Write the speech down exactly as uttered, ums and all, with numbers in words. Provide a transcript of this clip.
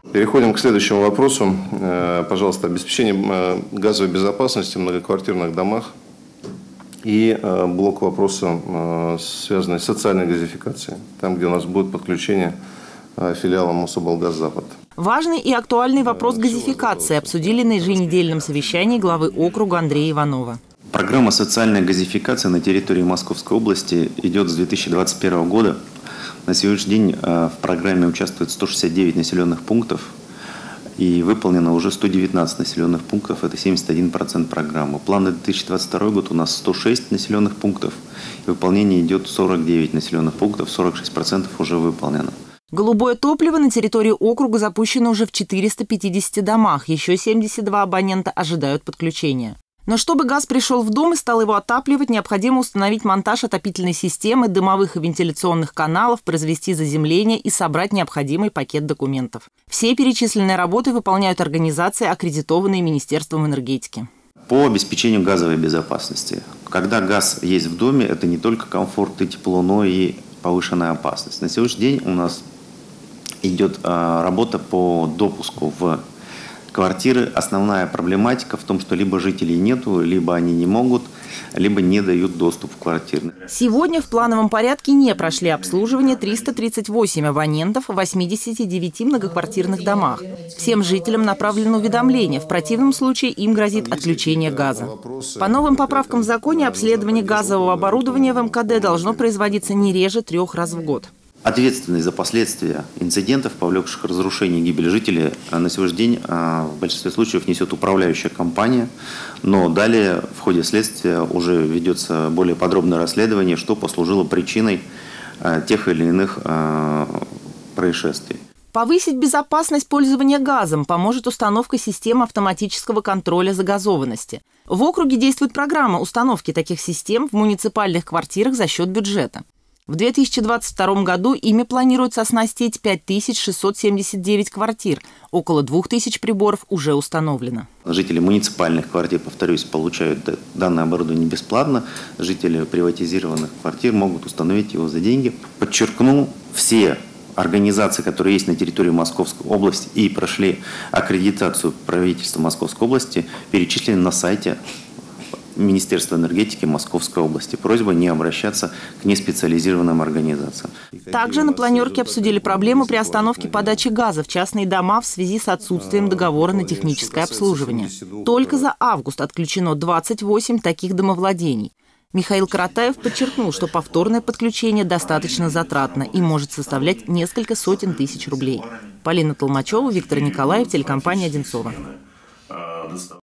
Переходим к следующему вопросу. Пожалуйста, обеспечение газовой безопасности в многоквартирных домах и блок вопроса, связанный с социальной газификацией, там, где у нас будет подключение филиала Мособлгаз-Запад. Важный и актуальный вопрос газификации обсудили на еженедельном совещании главы округа Андрея Иванова. Программа социальной газификации на территории Московской области идет с две тысячи двадцать первого года. На сегодняшний день в программе участвует сто шестьдесят девять населенных пунктов и выполнено уже сто девятнадцать населенных пунктов, это семьдесят один процент программы. План на две тысячи двадцать второй год у нас сто шесть населенных пунктов, и выполнение идет сорок девять населенных пунктов, сорок шесть процентов уже выполнено. Голубое топливо на территории округа запущено уже в четырёхстах пятидесяти домах, еще семьдесят два абонента ожидают подключения. Но чтобы газ пришел в дом и стал его отапливать, необходимо установить монтаж отопительной системы, дымовых и вентиляционных каналов, произвести заземление и собрать необходимый пакет документов. Все перечисленные работы выполняют организации, аккредитованные Министерством энергетики. По обеспечению газовой безопасности. Когда газ есть в доме, это не только комфорт и тепло, но и повышенная опасность. На сегодняшний день у нас идет работа по допуску в квартиры. Основная проблематика в том, что либо жителей нету, либо они не могут, либо не дают доступ в квартиры. Сегодня в плановом порядке не прошли обслуживание триста тридцать восемь абонентов в восьмидесяти девяти многоквартирных домах. Всем жителям направлено уведомление. В противном случае им грозит отключение газа. По новым поправкам в законе обследование газового оборудования в эм ка дэ должно производиться не реже трех раз в год. Ответственность за последствия инцидентов, повлекших разрушение и гибель жителей, на сегодняшний день в большинстве случаев несет управляющая компания, но далее в ходе следствия уже ведется более подробное расследование, что послужило причиной тех или иных происшествий. Повысить безопасность пользования газом поможет установка системы автоматического контроля загазованности. В округе действует программа установки таких систем в муниципальных квартирах за счет бюджета. В две тысячи двадцать втором году ими планируется оснастить пять тысяч шестьсот семьдесят девять квартир. Около двух тысяч приборов уже установлено. Жители муниципальных квартир, повторюсь, получают данное оборудование бесплатно. Жители приватизированных квартир могут установить его за деньги. Подчеркну, все организации, которые есть на территории Московской области и прошли аккредитацию правительства Московской области, перечислены на сайте Министерства энергетики Московской области. Просьба не обращаться к неспециализированным организациям. Также на планерке обсудили проблему при остановке подачи газа в частные дома в связи с отсутствием договора на техническое обслуживание. Только за август отключено двадцать восемь таких домовладений. Михаил Каратаев подчеркнул, что повторное подключение достаточно затратно и может составлять несколько сотен тысяч рублей. Полина Толмачева, Виктор Николаев, телекомпания «Одинцово».